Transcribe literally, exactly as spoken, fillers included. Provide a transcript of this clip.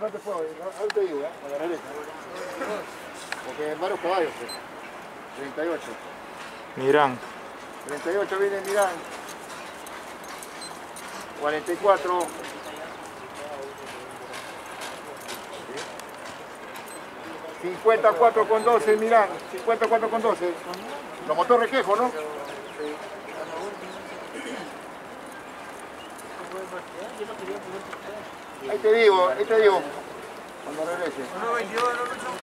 no te puedo, ahora te digo, ¿eh? Con la derecha. Porque en varios caballos, pues. treinta y ocho. Mirán. treinta y ocho viene Mirán. cuarenta y cuatro. cincuenta y cuatro con doce, Mirán. cincuenta y cuatro con doce. Los motores quejo, ¿no? Ahí te digo, ahí te digo. Cuando regrese.